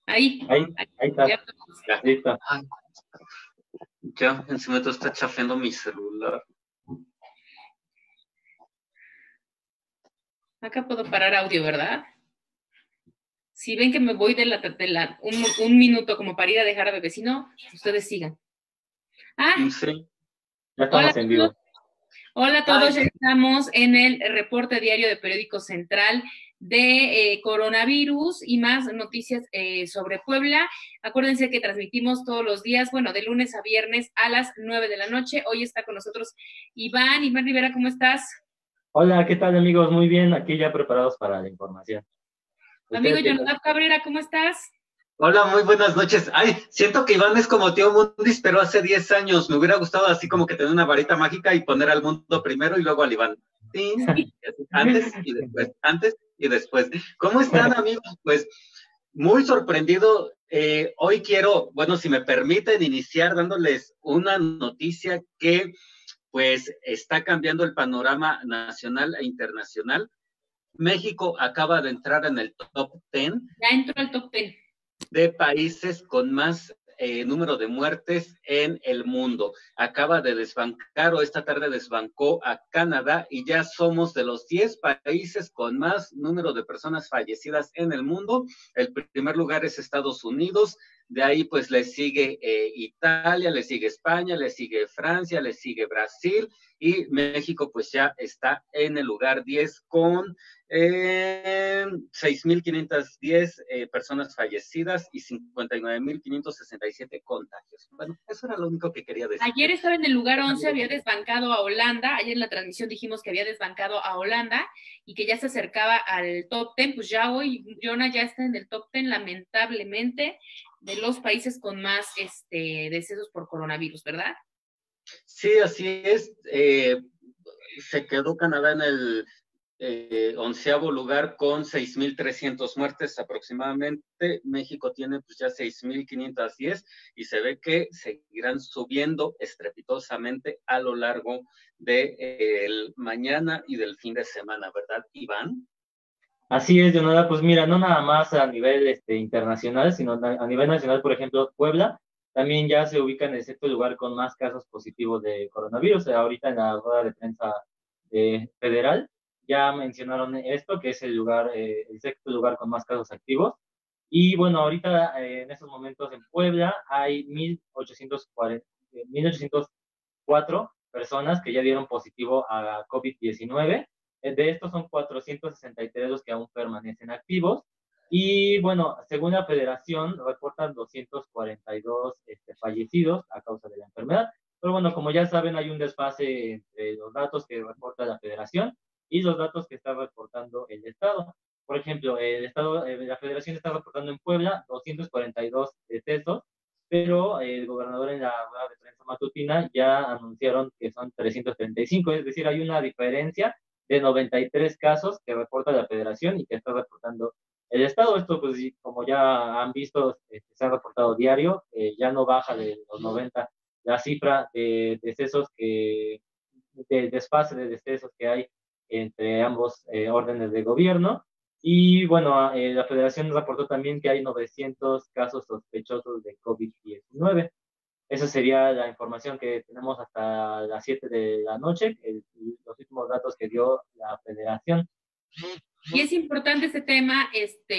Ahí, Ahí, ahí está, ya. Ya. listo. Ay, ya, en ese momento está chafeando mi celular. Acá puedo parar audio, ¿verdad? Si ven que me voy un minuto como para ir a dejar a bebé, si no, ustedes sigan. Sí. Ya Hola estamos a en todos. vivo. Hola a todos, ya estamos en el reporte diario de Periódico Central de coronavirus y más noticias sobre Puebla. Acuérdense que transmitimos todos los días, bueno, de lunes a viernes a las 9 de la noche. Hoy está con nosotros Iván Rivera, ¿cómo estás? Hola, ¿qué tal, amigos? Muy bien, aquí ya preparados para la información. Amigo ¿Ustedes qué tal? Jonadab Cabrera, ¿cómo estás? Hola, muy buenas noches. Ay, siento que Iván es como Tío Mundis, pero hace 10 años. Me hubiera gustado así como que tener una varita mágica y poner al mundo primero y luego al Iván. Sí, antes y después, antes y después. ¿Cómo están, amigos? Pues muy sorprendido. Hoy quiero, bueno, si me permiten iniciar dándoles una noticia que pues está cambiando el panorama nacional e internacional. México acaba de entrar en el top 10 Ya entró al top 10 de países con más número de muertes en el mundo. Acaba de desbancar o esta tarde desbancó a Canadá y ya somos de los 10 países con más número de personas fallecidas en el mundo. El primer lugar es Estados Unidos, de ahí pues le sigue Italia, le sigue España, le sigue Francia, le sigue Brasil y México pues ya está en el lugar 10 con 6.510 personas fallecidas y 59.567 contagios. Bueno, eso era lo único que quería decir. Ayer estaba en el lugar 11, había desbancado a Holanda. Ayer en la transmisión dijimos que había desbancado a Holanda y que ya se acercaba al top 10. Pues ya hoy Jonah ya está en el top 10, lamentablemente, de los países con más decesos por coronavirus, ¿verdad? Sí, así es. Se quedó Canadá en el 11º lugar con 6.300 muertes aproximadamente. México tiene pues ya 6.510 y se ve que seguirán subiendo estrepitosamente a lo largo del mañana y del fin de semana, ¿verdad, Iván? Así es, Leonardo, pues mira, no nada más a nivel internacional, sino a nivel nacional, por ejemplo, Puebla también ya se ubica en el sexto lugar con más casos positivos de coronavirus. Ahorita en la rueda de prensa federal ya mencionaron esto, que es el sexto lugar con más casos activos. Y bueno, ahorita en estos momentos en Puebla hay 1,804 personas que ya dieron positivo a COVID-19. De estos son 463 los que aún permanecen activos. Y bueno, según la federación, reportan 242 fallecidos a causa de la enfermedad. Pero bueno, como ya saben, hay un desfase entre los datos que reporta la federación y los datos que está reportando el Estado. Por ejemplo, la federación está reportando en Puebla 242 decesos, pero el gobernador en la rueda de prensa matutina ya anunciaron que son 335, es decir, hay una diferencia de 93 casos que reporta la federación y que está reportando el Estado. Esto, pues, como ya han visto, se ha reportado diario, ya no baja de los 90 la cifra de decesos de desfase de decesos que hay entre ambos órdenes de gobierno. Y bueno, la federación reportó también que hay 900 casos sospechosos de COVID-19. Esa sería la información que tenemos hasta las 7 de la noche, los últimos datos que dio la federación. Y es importante este tema,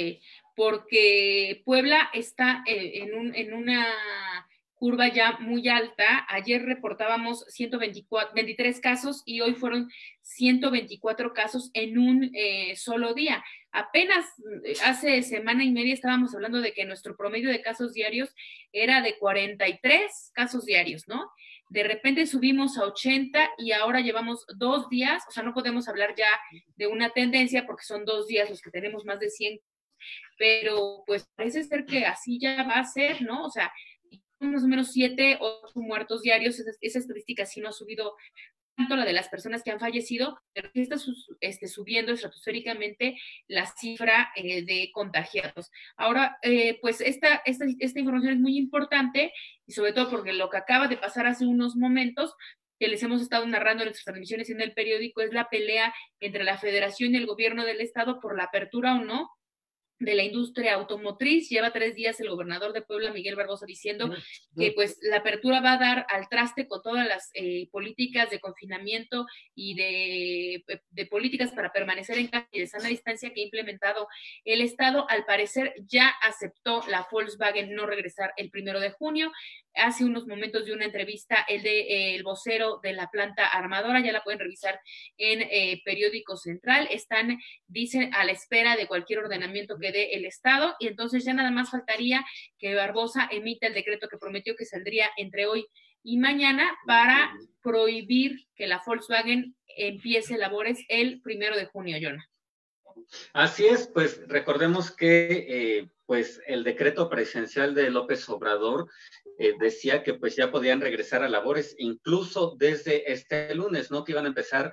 porque Puebla está en una curva ya muy alta. Ayer reportábamos 123 casos y hoy fueron 124 casos en un solo día. Apenas hace semana y media estábamos hablando de que nuestro promedio de casos diarios era de 43 casos diarios, ¿no? De repente subimos a 80 y ahora llevamos 2 días, o sea, no podemos hablar ya de una tendencia porque son 2 días los que tenemos más de 100, pero pues parece ser que así ya va a ser, ¿no? O sea, más o menos 7 o 8 muertos diarios, esa estadística sí no ha subido tanto la de las personas que han fallecido, pero sí está subiendo estratosféricamente la cifra de contagiados. Ahora, pues esta información es muy importante y sobre todo porque lo que acaba de pasar hace unos momentos, que les hemos estado narrando en nuestras transmisiones en el periódico, es la pelea entre la federación y el gobierno del estado por la apertura o no de la industria automotriz. Lleva 3 días el gobernador de Puebla, Miguel Barbosa, diciendo que pues la apertura va a dar al traste con todas las políticas de confinamiento y de políticas para permanecer en casa y de sana distancia que ha implementado el Estado. Al parecer ya aceptó la Volkswagen no regresar el 1 de junio. Hace unos momentos de una entrevista el vocero de la planta armadora, ya la pueden revisar en Periódico Central, dicen, a la espera de cualquier ordenamiento que dé el Estado, y entonces ya nada más faltaría que Barbosa emita el decreto que prometió que saldría entre hoy y mañana para prohibir que la Volkswagen empiece labores el 1 de junio, Jonah. Así es, pues recordemos que pues el decreto presidencial de López Obrador decía que pues ya podían regresar a labores incluso desde este lunes, ¿no? Que iban a empezar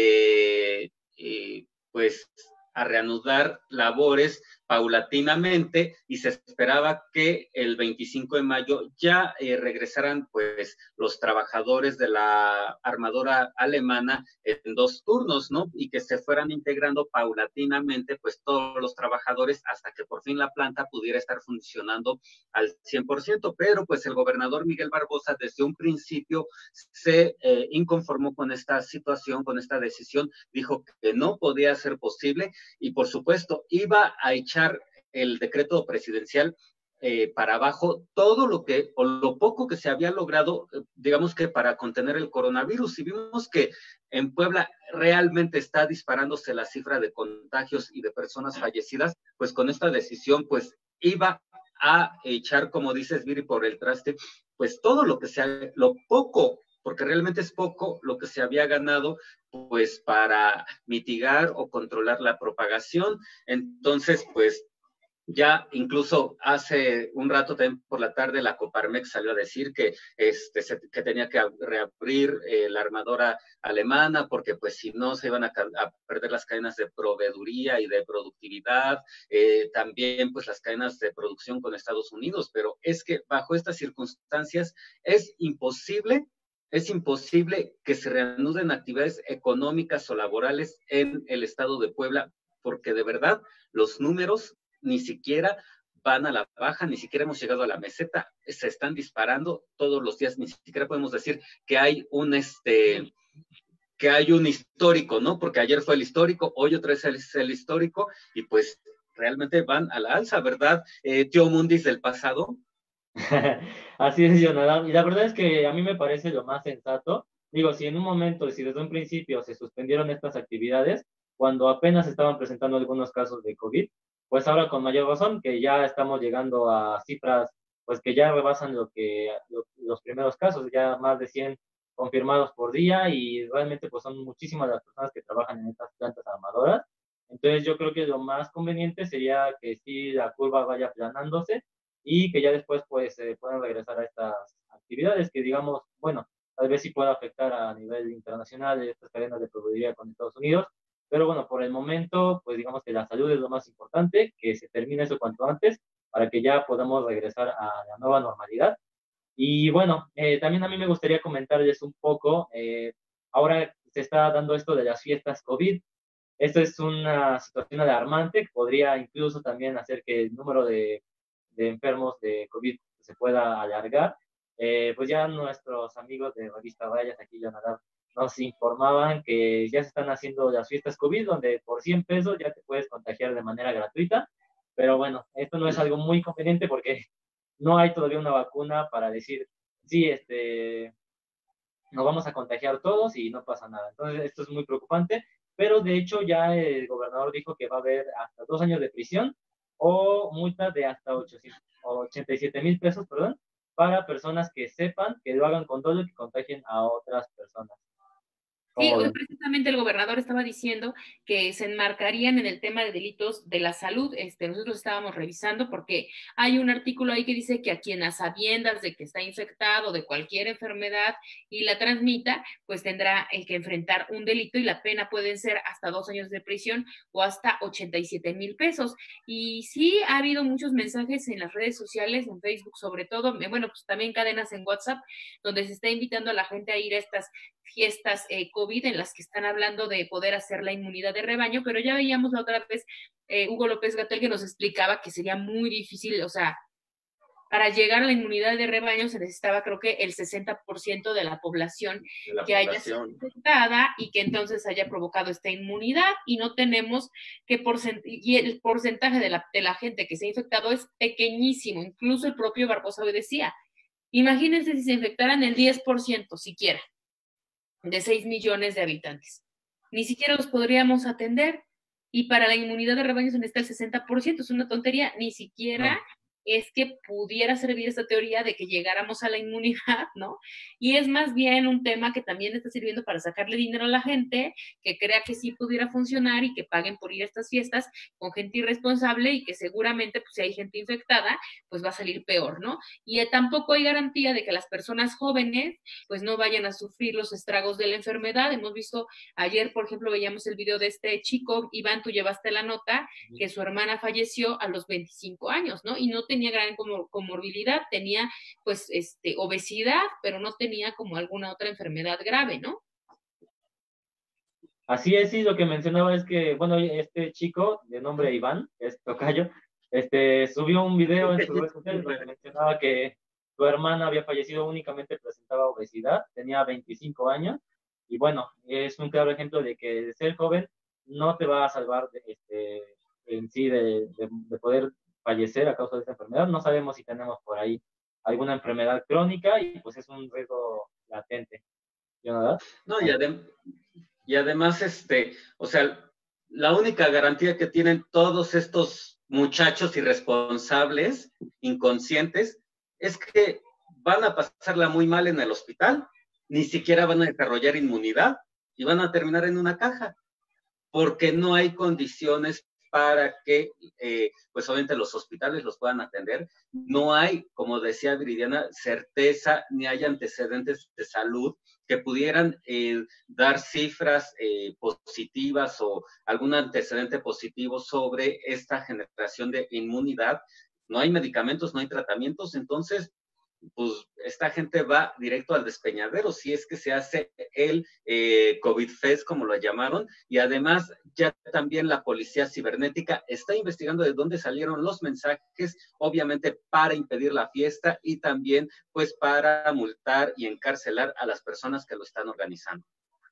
pues a reanudar labores paulatinamente, y se esperaba que el 25 de mayo ya regresaran pues los trabajadores de la armadora alemana en 2 turnos, ¿no? Y que se fueran integrando paulatinamente pues todos los trabajadores hasta que por fin la planta pudiera estar funcionando al 100%, pero pues el gobernador Miguel Barbosa desde un principio se inconformó con esta situación, con esta decisión, dijo que no podía ser posible y por supuesto iba a echar el decreto presidencial para abajo todo lo que, o lo poco que se había logrado, digamos que para contener el coronavirus. Y vimos que en Puebla realmente está disparándose la cifra de contagios y de personas fallecidas, pues con esta decisión, pues iba a echar, como dices, Viri, por el traste, pues todo lo que sea, lo poco, porque realmente es poco lo que se había ganado, pues para mitigar o controlar la propagación. Entonces, pues ya incluso hace un rato también por la tarde la Coparmex salió a decir que, que tenía que reabrir la armadora alemana porque pues si no se iban a perder las cadenas de proveeduría y de productividad, también pues las cadenas de producción con Estados Unidos, pero es que bajo estas circunstancias es imposible que se reanuden actividades económicas o laborales en el estado de Puebla, porque de verdad los números ni siquiera van a la baja, ni siquiera hemos llegado a la meseta, se están disparando todos los días, ni siquiera podemos decir que hay un histórico, ¿no? Porque ayer fue el histórico, hoy otra vez es el histórico, y pues realmente van a la alza, ¿verdad? Tío Mundis del pasado. Así es, Jonathan, y la verdad es que a mí me parece lo más sensato. Digo, si en un momento, si desde un principio se suspendieron estas actividades, cuando apenas estaban presentando algunos casos de COVID, pues ahora con mayor razón, que ya estamos llegando a cifras, pues que ya rebasan los primeros casos, ya más de 100 confirmados por día, y realmente pues son muchísimas las personas que trabajan en estas plantas armadoras. Entonces yo creo que lo más conveniente sería que sí la curva vaya aplanándose y que ya después pues puedan regresar a estas actividades que digamos, bueno, tal vez sí pueda afectar a nivel internacional estas cadenas de proveeduría con Estados Unidos, pero bueno, por el momento, pues digamos que la salud es lo más importante, que se termine eso cuanto antes para que ya podamos regresar a la nueva normalidad. Y bueno, también a mí me gustaría comentarles un poco, ahora se está dando esto de las fiestas COVID. Esto es una situación alarmante que podría incluso también hacer que el número de enfermos de COVID se pueda alargar. Pues ya nuestros amigos de Revista Rayas aquí, Jonadab, nos informaban que ya se están haciendo las fiestas COVID, donde por 100 pesos ya te puedes contagiar de manera gratuita. Pero bueno, esto no es algo muy conveniente porque no hay todavía una vacuna para decir, sí, nos vamos a contagiar todos y no pasa nada. Entonces, esto es muy preocupante, pero de hecho ya el gobernador dijo que va a haber hasta 2 años de prisión o multas de hasta 87,000 pesos, perdón, para personas que sepan que lo hagan con todo y que contagien a otras personas. Sí, hoy precisamente el gobernador estaba diciendo que se enmarcarían en el tema de delitos de la salud. Nosotros estábamos revisando porque hay un artículo ahí que dice que a quien a sabiendas de que está infectado de cualquier enfermedad y la transmita, pues tendrá que enfrentar un delito y la pena pueden ser hasta 2 años de prisión o hasta 87,000 pesos. Y sí ha habido muchos mensajes en las redes sociales, en Facebook sobre todo, bueno, pues también cadenas en WhatsApp, donde se está invitando a la gente a ir a estas fiestas COVID en las que están hablando de poder hacer la inmunidad de rebaño, pero ya veíamos la otra vez Hugo López-Gatell que nos explicaba que sería muy difícil, o sea, para llegar a la inmunidad de rebaño se necesitaba, creo que, el 60% de la población que haya sido infectada y que entonces haya provocado esta inmunidad, y no tenemos y el porcentaje de la gente que se ha infectado es pequeñísimo. Incluso el propio Barbosa hoy decía, imagínense si se infectaran el 10% siquiera de 6 millones de habitantes. Ni siquiera los podríamos atender, y para la inmunidad de rebaño se necesita el 60%, es una tontería, ni siquiera... No. Es que pudiera servir esta teoría de que llegáramos a la inmunidad, ¿no? Y es más bien un tema que también está sirviendo para sacarle dinero a la gente, que crea que sí pudiera funcionar y que paguen por ir a estas fiestas con gente irresponsable, y que seguramente, pues si hay gente infectada, pues va a salir peor, ¿no? Y tampoco hay garantía de que las personas jóvenes, pues no vayan a sufrir los estragos de la enfermedad. Hemos visto, ayer, por ejemplo, veíamos el video de este chico, Iván, tú llevaste la nota, que su hermana falleció a los 25 años, ¿no? Y no tenía gran comorbilidad, tenía pues obesidad, pero no tenía como alguna otra enfermedad grave, ¿no? Así es, sí, lo que mencionaba es que, bueno, este chico de nombre Iván, es tocayo, subió un video en sus redes sociales donde mencionaba que su hermana había fallecido, únicamente presentaba obesidad, tenía 25 años, y bueno, es un claro ejemplo de que ser joven no te va a salvar en sí de poder fallecer a causa de esta enfermedad. No sabemos si tenemos por ahí alguna enfermedad crónica, y pues es un riesgo latente. ¿No? No, y además, o sea, la única garantía que tienen todos estos muchachos irresponsables, inconscientes, es que van a pasarla muy mal en el hospital, ni siquiera van a desarrollar inmunidad y van a terminar en una caja, porque no hay condiciones para que, pues obviamente los hospitales los puedan atender. No hay, como decía Viridiana, certeza ni hay antecedentes de salud que pudieran dar cifras positivas o algún antecedente positivo sobre esta generación de inmunidad. No hay medicamentos, no hay tratamientos, entonces pues esta gente va directo al despeñadero si es que se hace el COVID Fest, como lo llamaron, y además ya también la policía cibernética está investigando de dónde salieron los mensajes, obviamente para impedir la fiesta y también pues para multar y encarcelar a las personas que lo están organizando.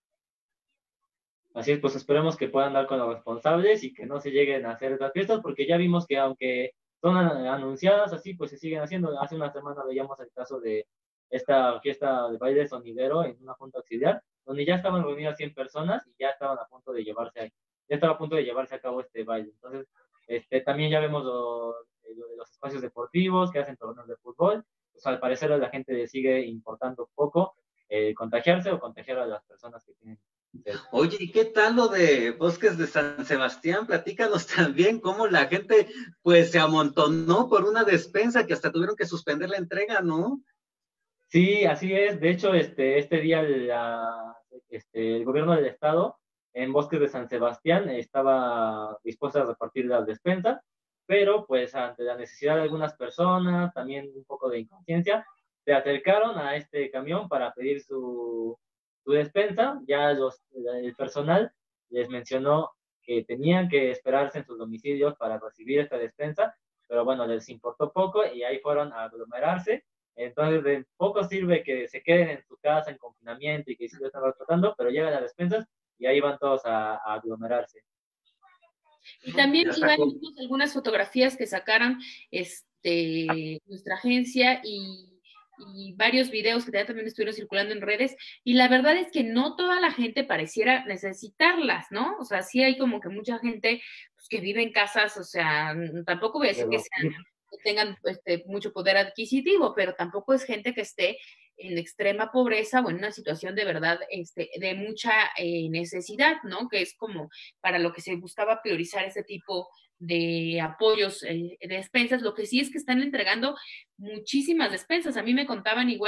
Así es, pues esperemos que puedan dar con los responsables y que no se lleguen a hacer estas fiestas, porque ya vimos que aunque son anunciadas así, pues se siguen haciendo. Hace una semana veíamos el caso de esta fiesta de baile sonidero en una junta auxiliar, donde ya estaban reunidas 100 personas y ya estaban a punto de ya estaba a punto de llevarse a cabo este baile. Entonces, también ya vemos los espacios deportivos que hacen torneos de fútbol. Pues al parecer a la gente le sigue importando poco contagiarse o contagiar a las personas que tienen. Oye, ¿y qué tal lo de Bosques de San Sebastián? Platícanos también cómo la gente pues se amontonó por una despensa que hasta tuvieron que suspender la entrega, ¿no? Sí, así es. De hecho, este día el gobierno del estado en Bosques de San Sebastián estaba dispuesto a repartir las despensas, pero pues ante la necesidad de algunas personas, también un poco de inconsciencia, se acercaron a este camión para pedir su despensa. Ya el personal les mencionó que tenían que esperarse en sus domicilios para recibir esta despensa, pero bueno, les importó poco y ahí fueron a aglomerarse. Entonces, de poco sirve que se queden en su casa en confinamiento y que sí lo están tratando, pero llegan a las despensas y ahí van todos a aglomerarse. Y también vimos algunas fotografías que sacaron nuestra agencia y varios videos que también estuvieron circulando en redes, y la verdad es que no toda la gente pareciera necesitarlas, ¿no? O sea, sí hay como que mucha gente pues, que vive en casas, o sea, tampoco voy a decir que tengan mucho poder adquisitivo, pero tampoco es gente que esté en extrema pobreza o en una situación de verdad de mucha necesidad, ¿no? Que es como para lo que se buscaba priorizar ese tipo de apoyos, de despensas. Lo que sí es que están entregando muchísimas despensas. A mí me contaban igual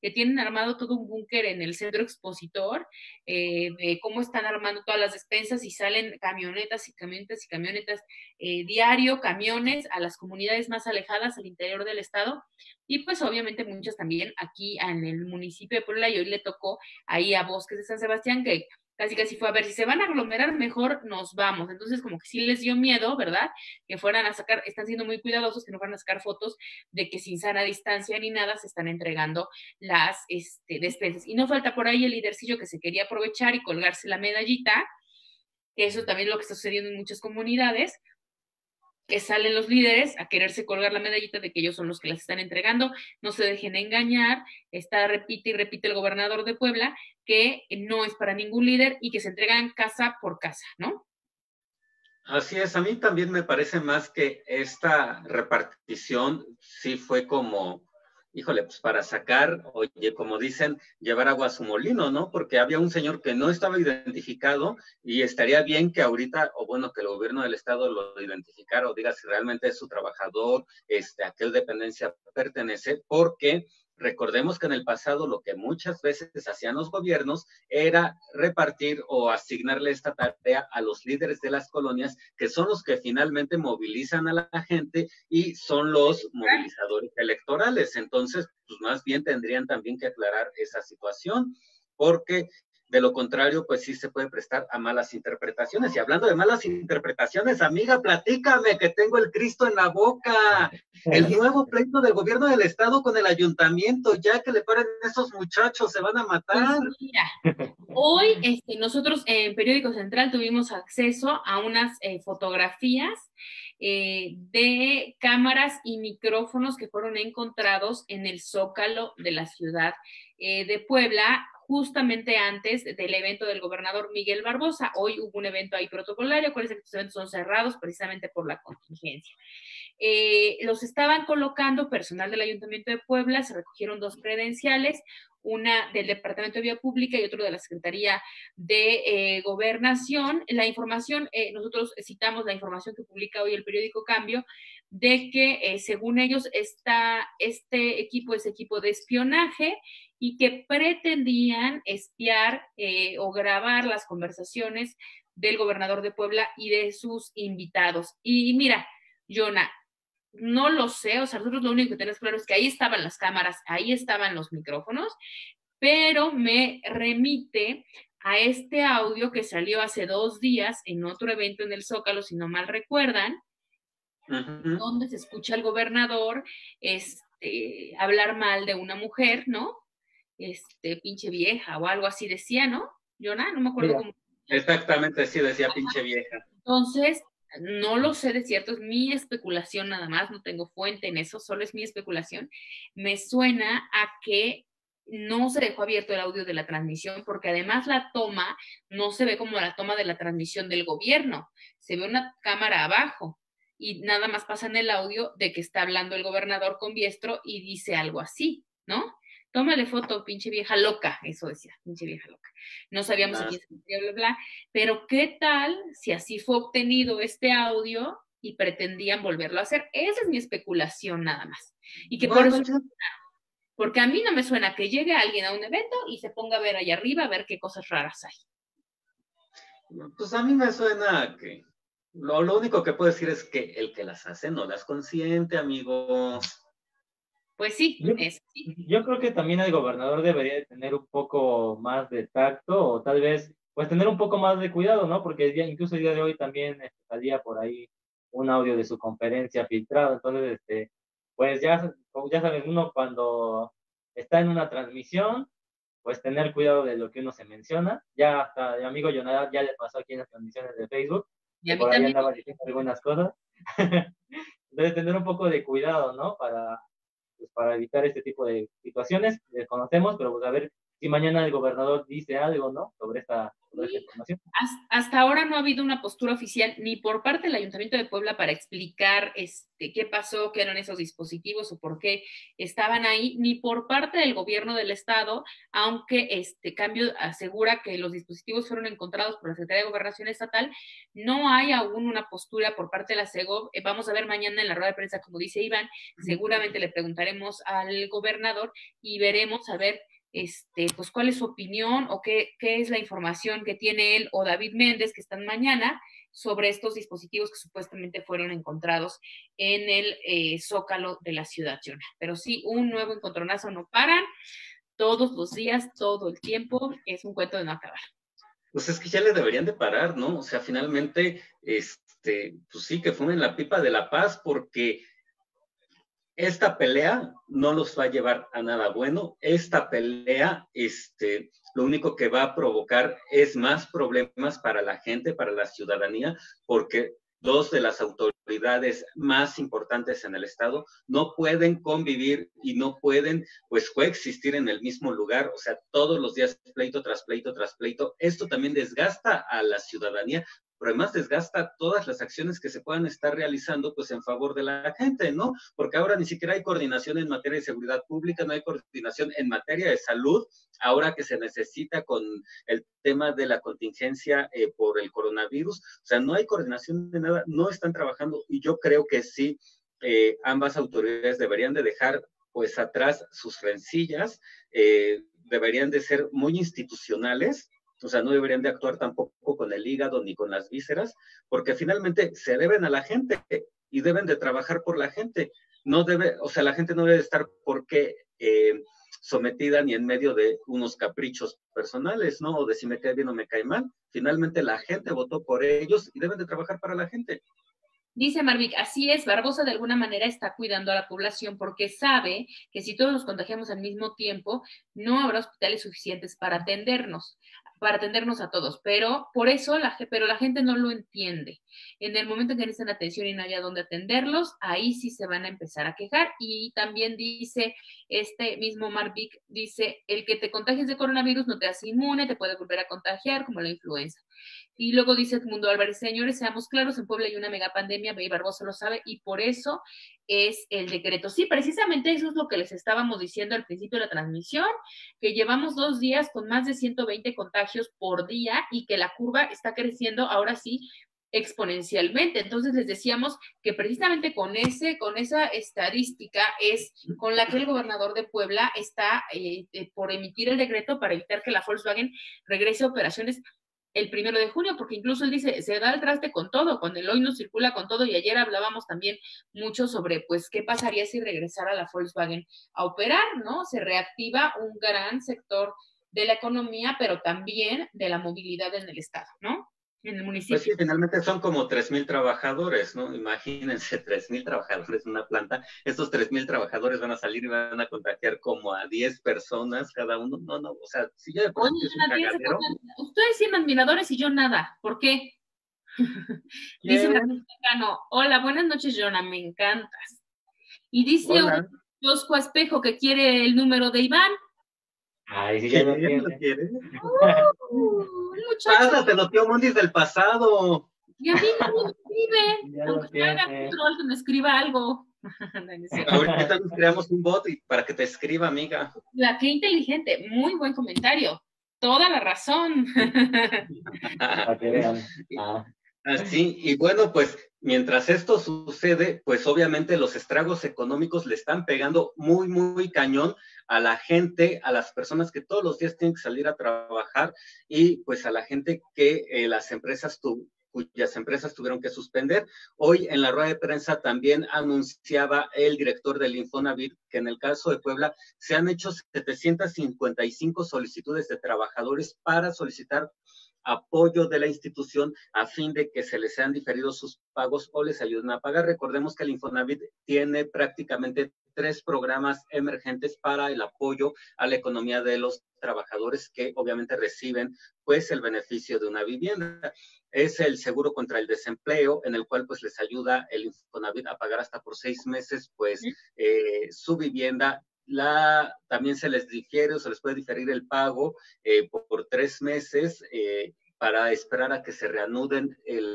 que tienen armado todo un búnker en el centro expositor, de cómo están armando todas las despensas y salen camionetas y camionetas y camionetas diario, camiones a las comunidades más alejadas al interior del estado y pues obviamente muchas también aquí en el municipio de Puebla y hoy le tocó ahí a Bosques de San Sebastián que casi fue a ver si se van a aglomerar, mejor nos vamos. Entonces, como que sí les dio miedo, ¿verdad? Que fueran a sacar, están siendo muy cuidadosos, que no fueran a sacar fotos de que sin sana distancia ni nada se están entregando las despensas. Y no falta por ahí el lidercillo que se quería aprovechar y colgarse la medallita, que eso también es lo que está sucediendo en muchas comunidades, que salen los líderes a quererse colgar la medallita de que ellos son los que las están entregando, no se dejen engañar, repite y repite el gobernador de Puebla que no es para ningún líder y que se entregan casa por casa, ¿no? Así es, a mí también me parece más que esta repartición sí fue como, híjole, pues para sacar, oye, como dicen, llevar agua a su molino, ¿no? Porque había un señor que no estaba identificado y estaría bien que ahorita, o bueno, que el gobierno del estado lo identificara o diga si realmente es su trabajador, a qué dependencia pertenece, porque recordemos que en el pasado lo que muchas veces hacían los gobiernos era repartir o asignarle esta tarea a los líderes de las colonias, que son los que finalmente movilizan a la gente y son los movilizadores electorales. Entonces, pues más bien tendrían también que aclarar esa situación, porque de lo contrario, pues sí se puede prestar a malas interpretaciones. Y hablando de malas interpretaciones, amiga, platícame que tengo el Cristo en la boca. El nuevo pleito del gobierno del estado con el ayuntamiento, ya que le paren a esos muchachos, se van a matar. Pues mira, hoy nosotros en Periódico Central tuvimos acceso a unas fotografías de cámaras y micrófonos que fueron encontrados en el Zócalo de la ciudad de Puebla, justamente antes del evento del gobernador Miguel Barbosa. Hoy hubo un evento ahí protocolario, acuérdense que estos eventos son cerrados precisamente por la contingencia. Los estaban colocando personal del Ayuntamiento de Puebla, se recogieron 2 credenciales, una del Departamento de Vía Pública y otro de la Secretaría de Gobernación. La información, nosotros citamos la información que publica hoy el periódico Cambio, de que según ellos este equipo es equipo de espionaje y que pretendían espiar o grabar las conversaciones del gobernador de Puebla y de sus invitados. Y mira, Jonah, no lo sé, o sea, nosotros lo único que tenemos claro es que ahí estaban las cámaras, ahí estaban los micrófonos, pero me remite a este audio que salió hace 2 días en otro evento en el Zócalo, si no mal recuerdan, donde se escucha al gobernador hablar mal de una mujer, ¿no? Pinche vieja o algo así decía, ¿no? Jonah, no me acuerdo cómo. Exactamente, sí decía pinche vieja. Entonces, no lo sé de cierto, es mi especulación nada más, no tengo fuente en eso, solo es mi especulación. Me suena a que no se dejó abierto el audio de la transmisión, porque además la toma no se ve como la toma de la transmisión del gobierno, se ve una cámara abajo y nada más pasa en el audio de que está hablando el gobernador con Biestro y dice algo así, ¿no? Tómale foto, pinche vieja loca, eso decía, pinche vieja loca. No sabíamos a quién se metía, bla, bla, pero ¿qué tal si así fue obtenido este audio y pretendían volverlo a hacer? Esa es mi especulación nada más. Y que por eso, porque a mí no me suena que llegue alguien a un evento y se ponga a ver allá arriba a ver qué cosas raras hay. Pues a mí me suena que lo único que puedo decir es que el que las hace no las consiente, amigos. Pues sí, yo creo que también el gobernador debería de tener un poco más de tacto o tal vez pues tener un poco más de cuidado, ¿no? Porque incluso el día de hoy también salía por ahí un audio de su conferencia filtrado, entonces pues ya sabes, uno cuando está en una transmisión, pues tener cuidado de lo que uno se menciona. Ya hasta mi amigo Jonathan ya le pasó aquí en las transmisiones de Facebook, y por ahí andaba diciendo algunas cosas. Entonces tener un poco de cuidado, ¿no? Para evitar este tipo de situaciones, desconocemos, pero pues a ver si mañana el gobernador dice algo, ¿no? Sobre esta información. Hasta ahora no ha habido una postura oficial ni por parte del Ayuntamiento de Puebla para explicar qué pasó, qué eran esos dispositivos o por qué estaban ahí, ni por parte del gobierno del estado, aunque Cambio asegura que los dispositivos fueron encontrados por la Secretaría de Gobernación Estatal. No hay aún una postura por parte de la SEGOV. Vamos a ver mañana en la rueda de prensa, como dice Iván, seguramente le preguntaremos al gobernador y veremos a ver pues cuál es su opinión o qué es la información que tiene él o David Méndez, que están mañana, sobre estos dispositivos que supuestamente fueron encontrados en el Zócalo de la ciudad, Jonah. Pero sí, un nuevo encontronazo, no paran, todos los días, todo el tiempo, es un cuento de no acabar. Pues es que ya le deberían de parar, ¿no? O sea, finalmente, pues sí, que fumen la pipa de la paz, porque esta pelea no los va a llevar a nada bueno. Esta pelea, lo único que va a provocar es más problemas para la gente, para la ciudadanía, porque dos de las autoridades más importantes en el estado no pueden convivir y no pueden, pues, coexistir en el mismo lugar. O sea, todos los días pleito tras pleito tras pleito. Esto también desgasta a la ciudadanía, pero además desgasta todas las acciones que se puedan estar realizando, pues, en favor de la gente, ¿no? Porque ahora ni siquiera hay coordinación en materia de seguridad pública, no hay coordinación en materia de salud, ahora que se necesita con el tema de la contingencia por el coronavirus. O sea, no hay coordinación de nada, no están trabajando, y yo creo que sí, ambas autoridades deberían de dejar, pues, atrás sus rencillas, deberían de ser muy institucionales. O sea, no deberían de actuar tampoco con el hígado ni con las vísceras, porque finalmente se deben a la gente y deben de trabajar por la gente. No debe, o sea, la gente no debe estar porque sometida ni en medio de unos caprichos personales, ¿no? O de si me cae bien o me cae mal. Finalmente la gente votó por ellos y deben de trabajar para la gente. Dice Marvic, así es, Barbosa de alguna manera está cuidando a la población porque sabe que si todos nos contagiamos al mismo tiempo, no habrá hospitales suficientes para atendernos a todos, pero por eso la gente no lo entiende. En el momento en que necesitan atención y no haya dónde atenderlos, ahí sí se van a empezar a quejar. Y también dice este mismo Marvic, dice, el que te contagies de coronavirus no te hace inmune, te puede volver a contagiar como la influenza. Y luego dice Edmundo Álvarez, señores, seamos claros, en Puebla hay una megapandemia, Bey Barbosa lo sabe, y por eso es el decreto. Sí, precisamente eso es lo que les estábamos diciendo al principio de la transmisión, que llevamos 2 días con más de 120 contagios por día y que la curva está creciendo ahora sí exponencialmente. Entonces les decíamos que precisamente con esa estadística es con la que el gobernador de Puebla está por emitir el decreto para evitar que la Volkswagen regrese a operaciones el 1 de junio, porque incluso él dice, se da el traste con todo, con el hoy no circula con todo, y ayer hablábamos también mucho sobre, pues, qué pasaría si regresara la Volkswagen a operar, ¿no? Se reactiva un gran sector de la economía, pero también de la movilidad en el estado, ¿no? En el municipio. Pues sí, finalmente son como 3,000 trabajadores, ¿no? Imagínense, 3,000 trabajadores en una planta. Estos 3,000 trabajadores van a salir y van a contagiar como a 10 personas cada uno. No, o sea, si ya de por sí es un cagadero. Ustedes 100 admiradores y yo nada. ¿Por qué? Dice Mexicano, hola, buenas noches, Jonah, me encantas. Y dice Josco Espejo que quiere el número de Iván. Ay, si ya lo quiere. Pásatelo, tío Mundis del pasado. Y a mí no me escribe. Aunque me haga control, que me escriba algo. Ahorita nos creamos un bot para que te escriba, amiga. Qué inteligente, muy buen comentario. Toda la razón. Para que vean. Así, y bueno, pues mientras esto sucede, pues obviamente los estragos económicos le están pegando muy, muy cañón a la gente, a las personas que todos los días tienen que salir a trabajar y pues a la gente que cuyas empresas tuvieron que suspender. Hoy en la rueda de prensa también anunciaba el director del Infonavit que en el caso de Puebla se han hecho 755 solicitudes de trabajadores para solicitar apoyo de la institución a fin de que se les sean diferidos sus pagos o les ayuden a pagar. Recordemos que el Infonavit tiene prácticamente 3 programas emergentes para el apoyo a la economía de los trabajadores que obviamente reciben pues el beneficio de una vivienda. Es el seguro contra el desempleo, en el cual pues les ayuda el Infonavit a pagar hasta por 6 meses pues su vivienda, también se les difiere o se les puede diferir el pago por 3 meses para esperar a que se reanuden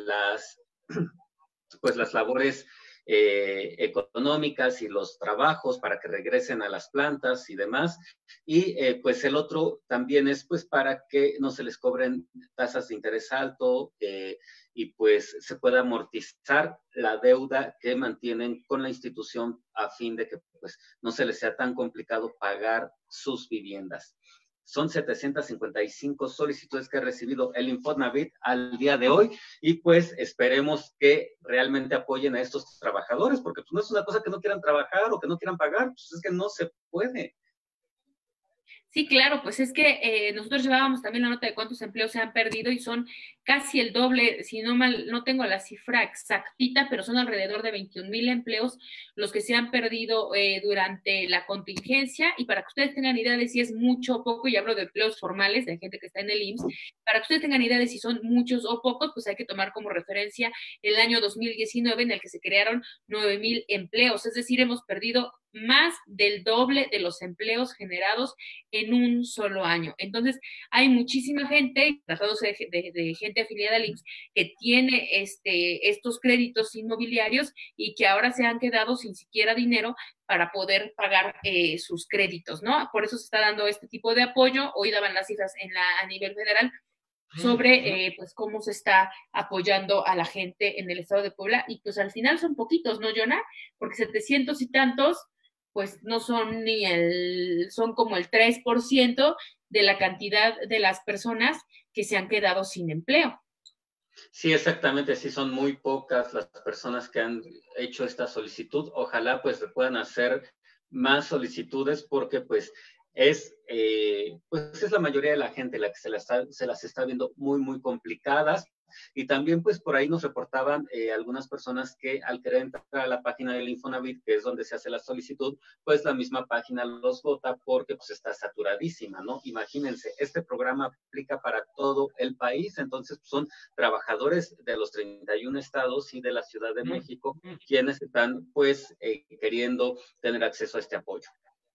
las labores económicas y los trabajos para que regresen a las plantas y demás. Y pues el otro también es pues para que no se les cobren tasas de interés alto y pues se pueda amortizar la deuda que mantienen con la institución a fin de que pues no se les sea tan complicado pagar sus viviendas. Son 755 solicitudes que ha recibido el Infonavit al día de hoy y pues esperemos que realmente apoyen a estos trabajadores, porque pues no es una cosa que no quieran trabajar o que no quieran pagar, pues es que no se puede. Sí, claro, pues es que nosotros llevábamos también la nota de cuántos empleos se han perdido y son casi el doble, si no mal, no tengo la cifra exactita, pero son alrededor de 21,000 empleos los que se han perdido durante la contingencia. Y para que ustedes tengan idea de si es mucho o poco, y hablo de empleos formales, de gente que está en el IMSS, para que ustedes tengan idea de si son muchos o pocos, pues hay que tomar como referencia el año 2019 en el que se crearon 9,000 empleos, es decir, hemos perdido más del doble de los empleos generados en un solo año. Entonces, hay muchísima gente, tratándose de gente afiliada al IMSS, que tiene estos créditos inmobiliarios y que ahora se han quedado sin siquiera dinero para poder pagar sus créditos, ¿no? Por eso se está dando este tipo de apoyo. Hoy daban las cifras a nivel federal sobre pues cómo se está apoyando a la gente en el estado de Puebla, y pues al final son poquitos, ¿no, Jonah? Porque 700 y tantos pues no son son como el 3% de la cantidad de las personas que se han quedado sin empleo. Sí, exactamente, sí son muy pocas las personas que han hecho esta solicitud. Ojalá pues se puedan hacer más solicitudes porque pues es la mayoría de la gente la que se las está viendo muy, muy complicadas. Y también pues por ahí nos reportaban algunas personas que al querer entrar a la página del Infonavit, que es donde se hace la solicitud, pues la misma página los vota porque pues está saturadísima, ¿no? Imagínense, este programa aplica para todo el país, entonces pues, son trabajadores de los 31 estados y de la Ciudad de México quienes están pues queriendo tener acceso a este apoyo.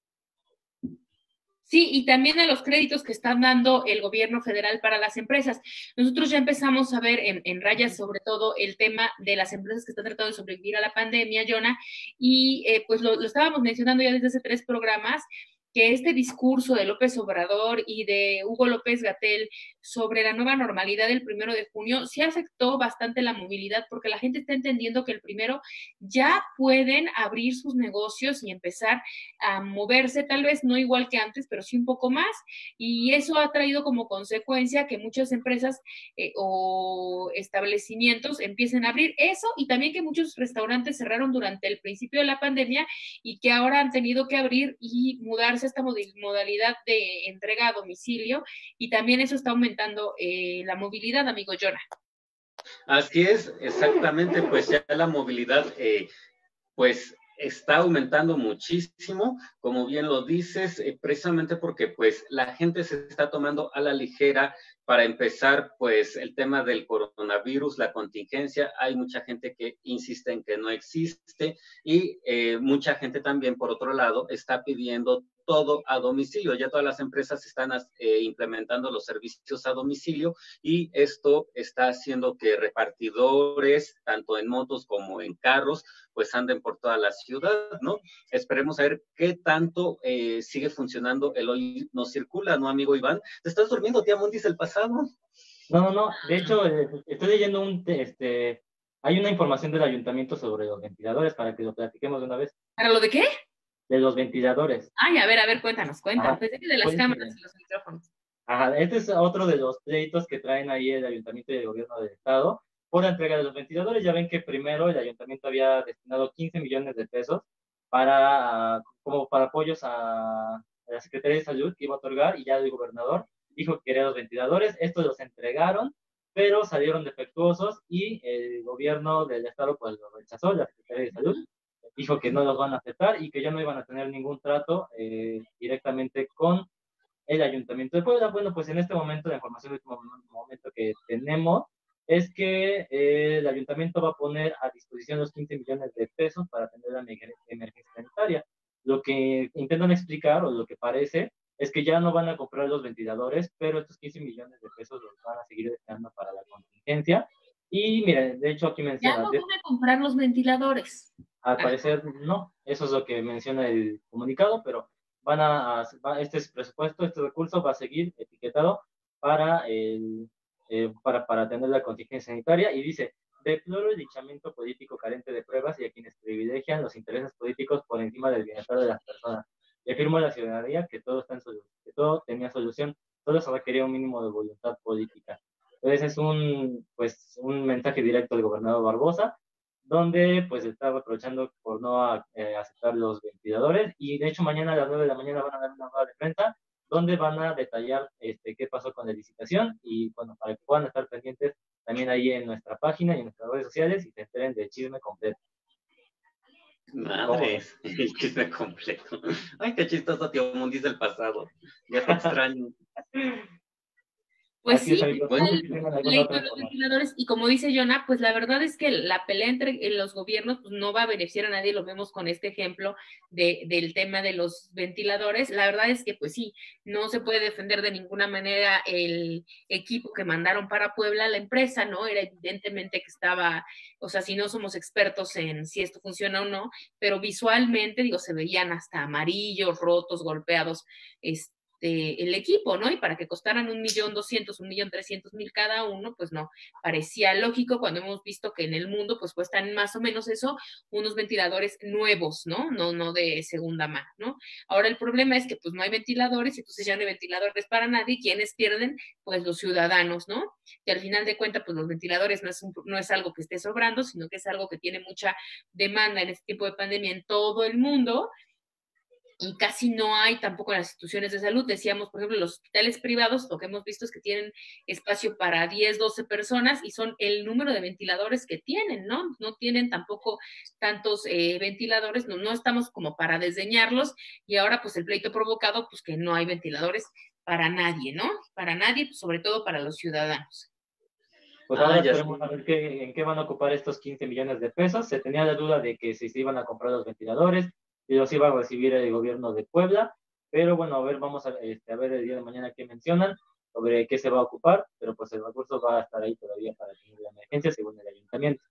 Sí, y también a los créditos que están dando el gobierno federal para las empresas. Nosotros ya empezamos a ver en Rayas, sobre todo, el tema de las empresas que están tratando de sobrevivir a la pandemia, Jonah, y pues lo estábamos mencionando ya desde hace 3 programas, que este discurso de López Obrador y de Hugo López-Gatell sobre la nueva normalidad del 1 de junio sí afectó bastante la movilidad, porque la gente está entendiendo que el 1 ya pueden abrir sus negocios y empezar a moverse, tal vez no igual que antes, pero sí un poco más, y eso ha traído como consecuencia que muchas empresas o establecimientos empiecen a abrir eso, y también que muchos restaurantes cerraron durante el principio de la pandemia y que ahora han tenido que abrir y mudarse a esta modalidad de entrega a domicilio, y también eso está aumentando la movilidad, amigo Jonah. Así es, exactamente, pues ya la movilidad pues está aumentando muchísimo, como bien lo dices, precisamente porque pues la gente se está tomando a la ligera. Para empezar, pues el tema del coronavirus, la contingencia, hay mucha gente que insiste en que no existe y mucha gente también, por otro lado, está pidiendo todo a domicilio. Ya todas las empresas están implementando los servicios a domicilio y esto está haciendo que repartidores, tanto en motos como en carros, pues anden por toda la ciudad, ¿no? Esperemos a ver qué tanto sigue funcionando el hoy no circula, ¿no, amigo Iván? ¿Te estás durmiendo, tía Mundis, el pasado? No. De hecho, estoy leyendo hay una información del ayuntamiento sobre los ventiladores para que lo platiquemos de una vez. ¿Para lo de qué? De los ventiladores. Ay, a ver, cuéntanos. Pensé que de las cámaras y los micrófonos. Ajá, este es otro de los pleitos que traen ahí el ayuntamiento y el gobierno del estado por la entrega de los ventiladores. Ya ven que primero el ayuntamiento había destinado 15 millones de pesos como para apoyos a la Secretaría de Salud que iba a otorgar, y ya el gobernador dijo que quería los ventiladores. Estos los entregaron, pero salieron defectuosos y el gobierno del estado pues lo rechazó. La Secretaría de Salud dijo que no los van a aceptar y que ya no iban a tener ningún trato directamente con el Ayuntamiento de Puebla. Bueno, pues en este momento, la información de último momento que tenemos es que el Ayuntamiento va a poner a disposición los 15 millones de pesos para atender la emergencia sanitaria. Lo que intentan explicar, o lo que parece, es que ya no van a comprar los ventiladores, pero estos 15 millones de pesos los van a seguir destinando para la contingencia. Y miren, de hecho aquí Ya menciona, no van a comprar los ventiladores. al parecer no, eso es lo que menciona el comunicado, pero este presupuesto, este recurso va a seguir etiquetado para, para atender la contingencia sanitaria, y dice: deploro el linchamiento político carente de pruebas y a quienes privilegian los intereses políticos por encima del bienestar de las personas. Y afirmo a la ciudadanía que todo que todo tenía solución, solo se requería un mínimo de voluntad política. Entonces es pues, un mensaje directo del gobernador Barbosa, donde pues está reprochando por no aceptar los ventiladores, y de hecho mañana a las 9 de la mañana van a dar una rueda de prensa donde van a detallar qué pasó con la licitación, y bueno, para que puedan estar pendientes también ahí en nuestra página y en nuestras redes sociales y se enteren del chisme completo. Madres, el chisme completo. Ay, qué chistoso, tío Mundis del pasado. Ya te extraño. Pues Así sí, es, el pleito de los ventiladores, y como dice Jonah, pues la verdad es que la pelea entre los gobiernos pues no va a beneficiar a nadie, lo vemos con este ejemplo del tema de los ventiladores. La verdad es que pues sí, no se puede defender de ninguna manera el equipo que mandaron para Puebla, la empresa, ¿no? Era evidentemente que estaba, o sea, si no somos expertos en si esto funciona o no, pero visualmente, digo, se veían hasta amarillos, rotos, golpeados, el equipo, ¿no? Y para que costaran 1.200.000, 1.300.000 cada uno, pues no, parecía lógico cuando hemos visto que en el mundo pues cuestan más o menos eso, unos ventiladores nuevos, ¿no? No de segunda mano, ¿no? Ahora el problema es que pues no hay ventiladores, y entonces ya no hay ventiladores para nadie. ¿Quiénes pierden? Pues los ciudadanos, ¿no? Y al final de cuentas, pues los ventiladores no es algo que esté sobrando, sino que es algo que tiene mucha demanda en este tipo de pandemia en todo el mundo, y casi no hay tampoco en las instituciones de salud. Decíamos, por ejemplo, los hospitales privados, lo que hemos visto es que tienen espacio para 10, 12 personas, y son el número de ventiladores que tienen, ¿no? No tienen tampoco tantos ventiladores, no estamos como para desdeñarlos, y ahora pues el pleito provocado, pues que no hay ventiladores para nadie, ¿no? Para nadie, pues, sobre todo para los ciudadanos. Pues ahora esperemos a ver en qué van a ocupar estos 15 millones de pesos. Se tenía la duda de que si se iban a comprar los ventiladores y los iba a recibir el gobierno de Puebla, pero bueno, a ver, vamos a ver el día de mañana qué mencionan sobre qué se va a ocupar, pero pues el recurso va a estar ahí todavía para tener la emergencia, según el ayuntamiento.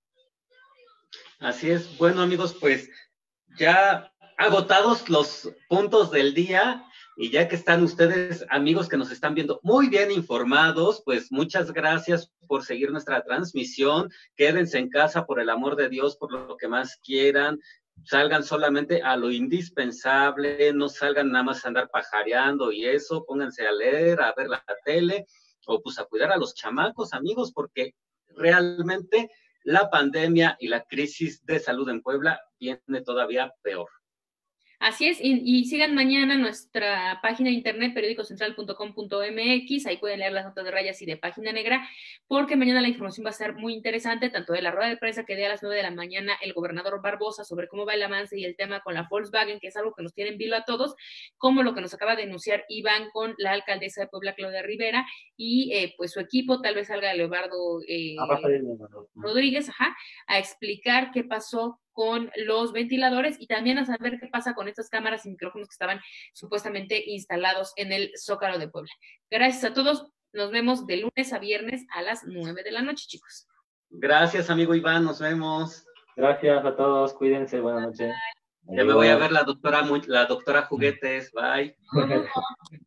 Así es. Bueno, amigos, pues ya agotados los puntos del día, y ya que están ustedes, amigos que nos están viendo, muy bien informados, pues muchas gracias por seguir nuestra transmisión. Quédense en casa, por el amor de Dios, por lo que más quieran. Salgan solamente a lo indispensable, no salgan nada más a andar pajareando y eso. Pónganse a leer, a ver la tele, o pues a cuidar a los chamacos, amigos, porque realmente la pandemia y la crisis de salud en Puebla viene todavía peor. Así es, y sigan mañana nuestra página de internet, periodicocentral.com.mx, ahí pueden leer las notas de rayas y de página negra, porque mañana la información va a ser muy interesante, tanto de la rueda de prensa que dé a las 9 de la mañana el gobernador Barbosa sobre cómo va el avance y el tema con la Volkswagen, que es algo que nos tiene en vilo a todos, como lo que nos acaba de denunciar Iván con la alcaldesa de Puebla, Claudia Rivera, y pues su equipo, tal vez salga Leobardo Rodríguez, a explicar qué pasó con los ventiladores, y también a saber qué pasa con estas cámaras y micrófonos que estaban supuestamente instalados en el Zócalo de Puebla. Gracias a todos, nos vemos de lunes a viernes a las 9 de la noche, chicos. Gracias, amigo Iván, nos vemos. Gracias a todos, cuídense, buenas noches. Ya me voy a ver la doctora Juguetes, bye.